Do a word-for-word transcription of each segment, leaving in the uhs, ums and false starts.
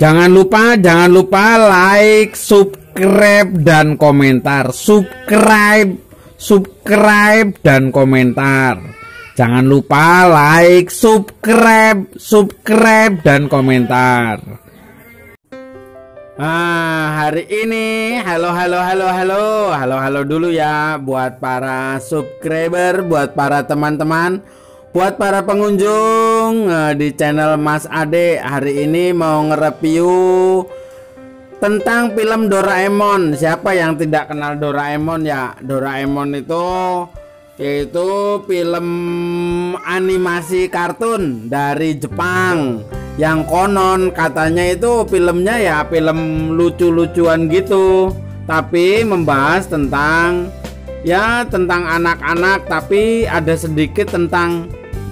Jangan lupa, jangan lupa like, subscribe, dan komentar. Subscribe, subscribe, dan komentar. Jangan lupa like, subscribe, subscribe, dan komentar. Ah, hari ini halo halo halo halo halo halo dulu ya buat para subscriber, buat para teman-teman, buat para pengunjung uh, di channel Mas Ade. Hari ini mau nge-review tentang film Doraemon. Siapa yang tidak kenal Doraemon ya? Doraemon itu yaitu film animasi kartun dari Jepang yang konon katanya itu filmnya ya film lucu-lucuan gitu, tapi membahas tentang ya tentang anak-anak, tapi ada sedikit tentang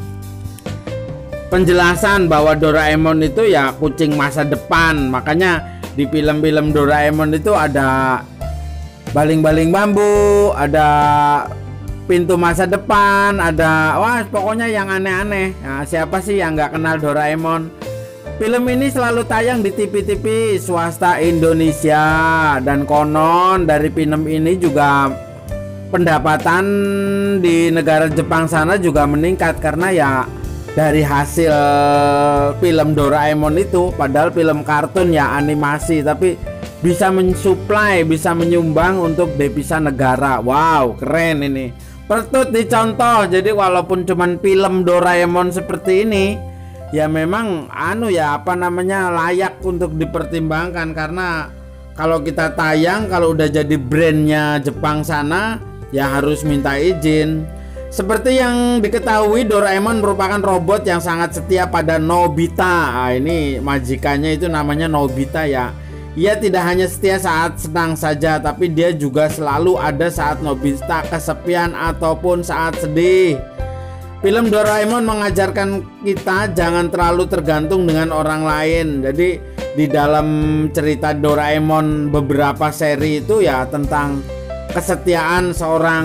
penjelasan bahwa Doraemon itu ya kucing masa depan. Makanya di film-film Doraemon itu ada baling-baling bambu, ada pintu masa depan, ada wah pokoknya yang aneh-aneh. Nah, siapa sih yang nggak kenal Doraemon? Film ini selalu tayang di T V-T V swasta Indonesia, dan konon dari film ini juga pendapatan di negara Jepang sana juga meningkat karena ya dari hasil film Doraemon itu. Padahal film kartun ya animasi, tapi bisa mensuplai, bisa menyumbang untuk devisa negara. Wow, keren ini. Patut dicontoh. Jadi walaupun cuman film Doraemon seperti ini, ya memang anu ya apa namanya layak untuk dipertimbangkan, karena kalau kita tayang, kalau udah jadi brandnya Jepang sana ya harus minta izin. Seperti yang diketahui, Doraemon merupakan robot yang sangat setia pada Nobita. Nah, ini majikannya itu namanya Nobita ya. Ia tidak hanya setia saat senang saja, tapi dia juga selalu ada saat Nobita kesepian ataupun saat sedih. Film Doraemon mengajarkan kita jangan terlalu tergantung dengan orang lain. Jadi di dalam cerita Doraemon beberapa seri itu ya tentang kesetiaan seorang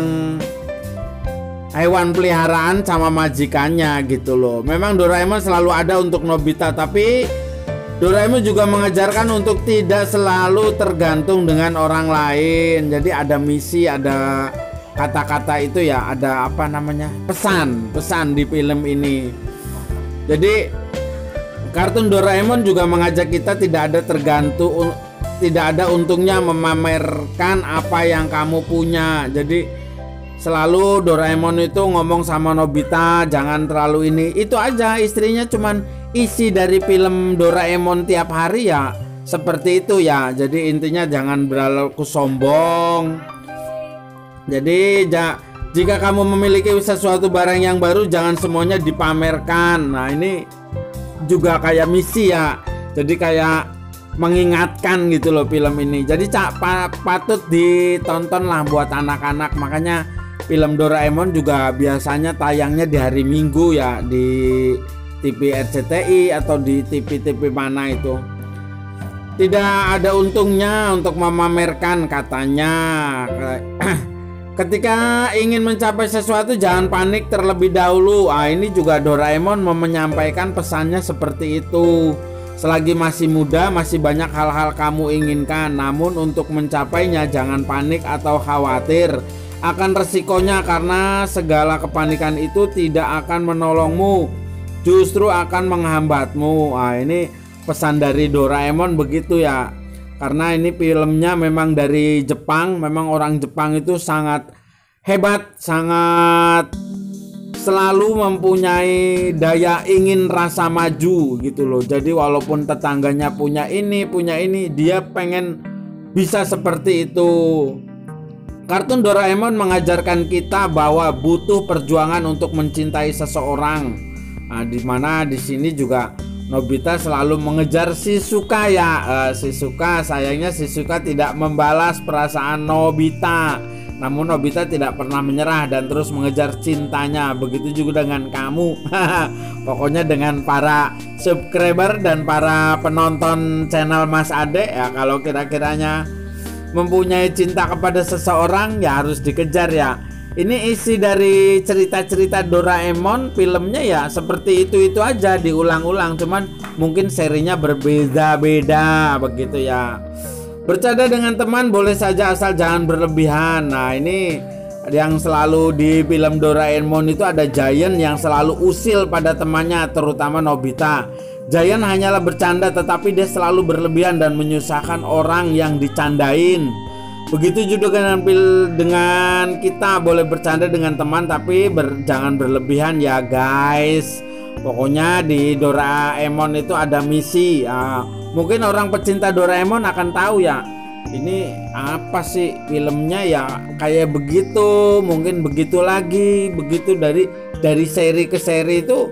hewan peliharaan sama majikannya gitu loh. Memang Doraemon selalu ada untuk Nobita, tapi Doraemon juga mengajarkan untuk tidak selalu tergantung dengan orang lain. Jadi ada misi, ada kata-kata itu ya, ada apa namanya pesan pesan di film ini. Jadi kartun Doraemon juga mengajak kita tidak ada tergantung, tidak ada untungnya memamerkan apa yang kamu punya. Jadi selalu Doraemon itu ngomong sama Nobita jangan terlalu ini itu aja. Istrinya cuman isi dari film Doraemon tiap hari ya seperti itu ya. Jadi intinya jangan berlaku sombong. Jadi ja, jika kamu memiliki sesuatu barang yang baru, jangan semuanya dipamerkan. Nah ini juga kayak misi ya. Jadi kayak mengingatkan gitu loh film ini. Jadi cak patut ditonton lah buat anak-anak. Makanya film Doraemon juga biasanya tayangnya di hari Minggu ya, di T V R C T I atau di T V-T V mana itu. Tidak ada untungnya untuk memamerkan katanya. Ketika ingin mencapai sesuatu jangan panik terlebih dahulu. Ah, ini juga Doraemon menyampaikan pesannya seperti itu. Selagi masih muda, masih banyak hal-hal kamu inginkan. Namun untuk mencapainya jangan panik atau khawatir akan resikonya, karena segala kepanikan itu tidak akan menolongmu, justru akan menghambatmu. Ah, ini pesan dari Doraemon begitu ya. Karena ini filmnya memang dari Jepang, memang orang Jepang itu sangat hebat, sangat selalu mempunyai daya ingin rasa maju gitu loh. Jadi walaupun tetangganya punya ini, punya ini, dia pengen bisa seperti itu. Kartun Doraemon mengajarkan kita bahwa butuh perjuangan untuk mencintai seseorang. Nah, di mana di sini juga Nobita selalu mengejar Shizuka ya. uh, Shizuka, sayangnya Shizuka tidak membalas perasaan Nobita. Namun Nobita tidak pernah menyerah dan terus mengejar cintanya. Begitu juga dengan kamu. Pokoknya dengan para subscriber dan para penonton channel Mas Ade ya, kalau kira-kiranya mempunyai cinta kepada seseorang ya harus dikejar ya. Ini isi dari cerita-cerita Doraemon, filmnya ya seperti itu-itu aja, diulang-ulang, cuman mungkin serinya berbeda-beda begitu ya. Bercanda dengan teman boleh saja asal jangan berlebihan. Nah, ini yang selalu di film Doraemon itu ada Giant yang selalu usil pada temannya, terutama Nobita. Giant hanyalah bercanda, tetapi dia selalu berlebihan dan menyusahkan orang yang dicandain. Begitu juga dengan dengan kita, boleh bercanda dengan teman tapi ber, jangan berlebihan ya guys. Pokoknya di Doraemon itu ada misi. Ah, mungkin orang pecinta Doraemon akan tahu ya. Ini apa sih filmnya ya, kayak begitu, mungkin begitu lagi, begitu dari dari seri ke seri itu.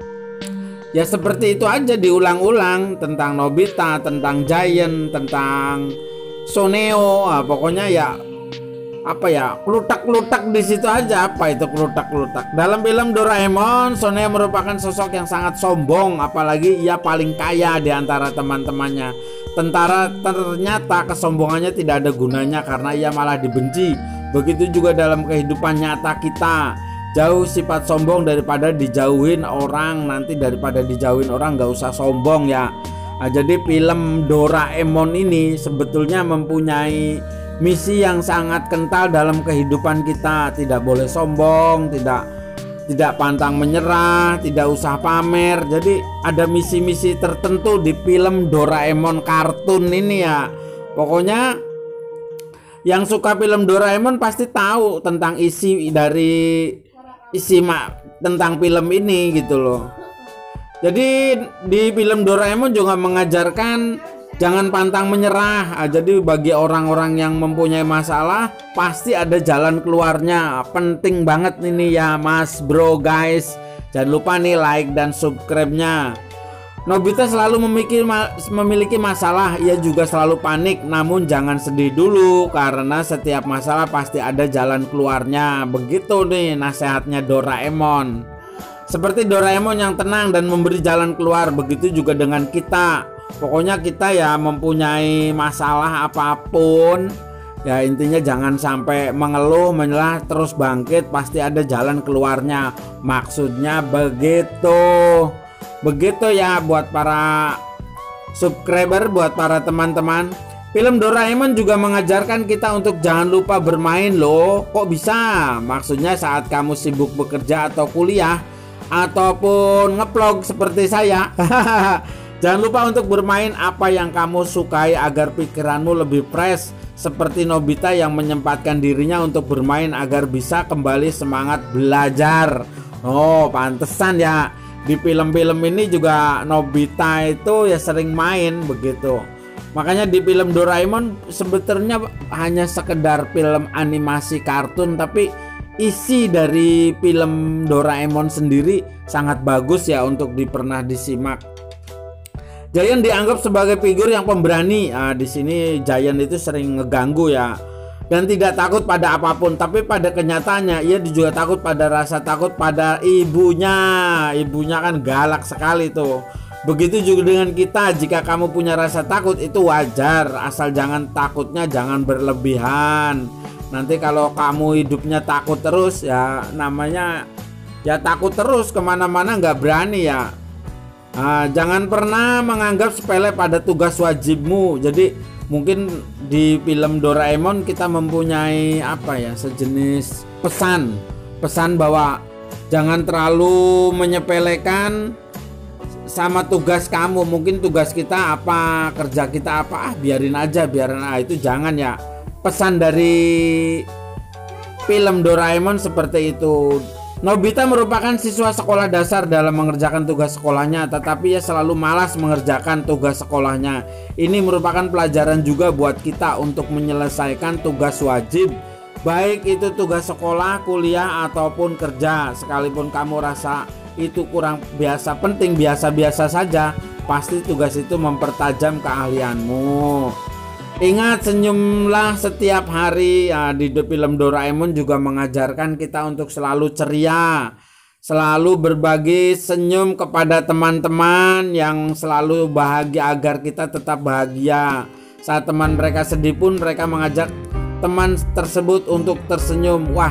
Ya seperti itu aja, diulang-ulang, tentang Nobita, tentang Giant, tentang Soneo, ah, pokoknya ya apa ya, klutak-klutak di situ aja. Apa itu klutak-klutak? Dalam film Doraemon, Soneo merupakan sosok yang sangat sombong, apalagi ia paling kaya di antara teman-temannya. Tentara ternyata kesombongannya tidak ada gunanya karena ia malah dibenci. Begitu juga dalam kehidupan nyata kita. Jauh sifat sombong daripada dijauhin orang. Nanti daripada dijauhin orang gak usah sombong ya. Nah, jadi film Doraemon ini sebetulnya mempunyai misi yang sangat kental dalam kehidupan kita. Tidak boleh sombong, tidak tidak pantang menyerah, tidak usah pamer. Jadi ada misi-misi tertentu di film Doraemon kartun ini ya. Pokoknya yang suka film Doraemon pasti tahu tentang isi dari isi mak tentang film ini gitu loh. Jadi di film Doraemon juga mengajarkan jangan pantang menyerah. Jadi bagi orang-orang yang mempunyai masalah pasti ada jalan keluarnya. Penting banget ini ya mas bro guys. Jangan lupa nih like dan subscribe-nya. Nobita selalu memiliki, memiliki masalah. Ia juga selalu panik. Namun jangan sedih dulu, karena setiap masalah pasti ada jalan keluarnya. Begitu nih nasihatnya Doraemon. Seperti Doraemon yang tenang dan memberi jalan keluar, begitu juga dengan kita. Pokoknya kita ya mempunyai masalah apapun, ya intinya jangan sampai mengeluh, menyerah, terus bangkit, pasti ada jalan keluarnya. Maksudnya begitu. Begitu ya buat para subscriber, buat para teman-teman. Film Doraemon juga mengajarkan kita untuk jangan lupa bermain loh. Kok bisa? Maksudnya saat kamu sibuk bekerja atau kuliah ataupun ngeplog seperti saya. Jangan lupa untuk bermain apa yang kamu sukai agar pikiranmu lebih fresh. Seperti Nobita yang menyempatkan dirinya untuk bermain agar bisa kembali semangat belajar. Oh pantesan ya, di film-film ini juga Nobita itu ya sering main begitu. Makanya di film Doraemon sebetulnya hanya sekedar film animasi kartun, tapi isi dari film Doraemon sendiri sangat bagus ya untuk di pernah disimak. Giant dianggap sebagai figur yang pemberani. Nah, di sini Giant itu sering ngeganggu ya, dan tidak takut pada apapun. Tapi pada kenyataannya ia juga takut pada rasa takut pada ibunya. Ibunya kan galak sekali tuh. Begitu juga dengan kita. Jika kamu punya rasa takut itu wajar, asal jangan takutnya jangan berlebihan. Nanti kalau kamu hidupnya takut terus ya namanya ya takut terus, kemana-mana nggak berani ya. Nah, jangan pernah menganggap sepele pada tugas wajibmu. Jadi mungkin di film Doraemon kita mempunyai apa ya, sejenis pesan pesan bahwa jangan terlalu menyepelekan sama tugas kamu. Mungkin tugas kita apa, kerja kita apa, ah biarin aja, biarin ah itu jangan ya. Pesan dari film Doraemon seperti itu. Nobita merupakan siswa sekolah dasar dalam mengerjakan tugas sekolahnya, tetapi ia selalu malas mengerjakan tugas sekolahnya. Ini merupakan pelajaran juga buat kita untuk menyelesaikan tugas wajib, baik itu tugas sekolah, kuliah, ataupun kerja. Sekalipun kamu rasa itu kurang biasa penting, biasa-biasa saja, pasti tugas itu mempertajam keahlianmu. Ingat, senyumlah setiap hari. Ya, di film Doraemon juga mengajarkan kita untuk selalu ceria, selalu berbagi senyum kepada teman-teman yang selalu bahagia agar kita tetap bahagia. Saat teman mereka sedih pun mereka mengajak teman tersebut untuk tersenyum. Wah,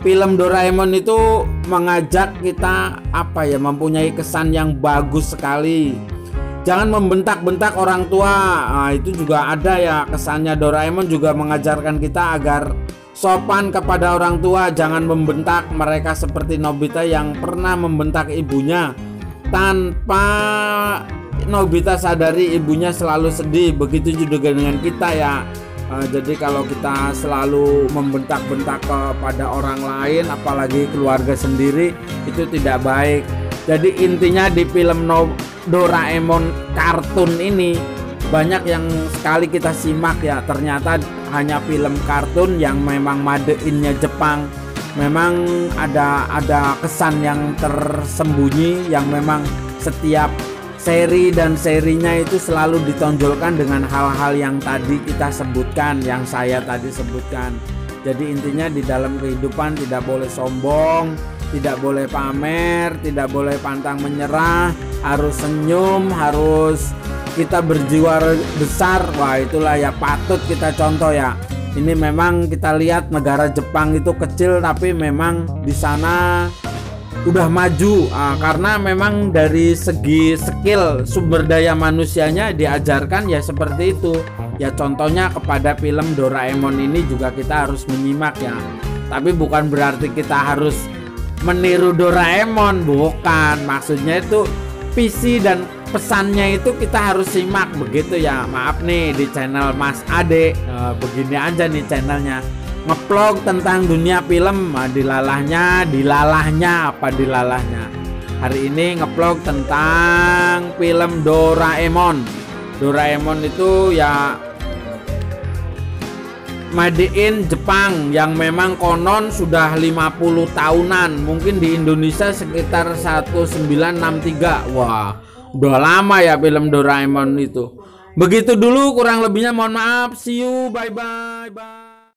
film Doraemon itu mengajak kita apa ya, mempunyai kesan yang bagus sekali. Jangan membentak-bentak orang tua. Nah, itu juga ada ya kesannya. Doraemon juga mengajarkan kita agar sopan kepada orang tua, jangan membentak mereka seperti Nobita yang pernah membentak ibunya tanpa Nobita sadari ibunya selalu sedih. Begitu juga dengan kita ya. Uh, jadi kalau kita selalu membentak-bentak kepada orang lain, apalagi keluarga sendiri, itu tidak baik. Jadi intinya di film no Doraemon kartun ini banyak yang sekali kita simak ya, ternyata hanya film kartun yang memang made-innya Jepang. Memang ada ada kesan yang tersembunyi yang memang setiap seri dan serinya itu selalu ditonjolkan dengan hal-hal yang tadi kita sebutkan, yang saya tadi sebutkan. Jadi intinya di dalam kehidupan tidak boleh sombong, tidak boleh pamer, tidak boleh pantang menyerah, harus senyum, harus kita berjiwa besar. Wah, itulah ya patut kita contoh ya. Ini memang kita lihat negara Jepang itu kecil tapi memang di sana udah maju, ah, karena memang dari segi skill sumber daya manusianya diajarkan ya seperti itu. Ya contohnya kepada film Doraemon ini juga kita harus menyimak ya. Tapi bukan berarti kita harus meniru Doraemon, bukan. Maksudnya itu visi dan pesannya itu kita harus simak begitu ya. Maaf nih di channel Mas Ade, nah, begini aja nih channelnya, ngeplog tentang dunia film. Nah, dilalahnya, dilalahnya apa dilalahnya. Hari ini ngeplog tentang film Doraemon. Doraemon itu ya made in Jepang yang memang konon sudah lima puluh tahunan. Mungkin di Indonesia sekitar seribu sembilan ratus enam puluh tiga. Wah, udah lama ya film Doraemon itu. Begitu dulu, kurang lebihnya mohon maaf. See you, bye bye bye.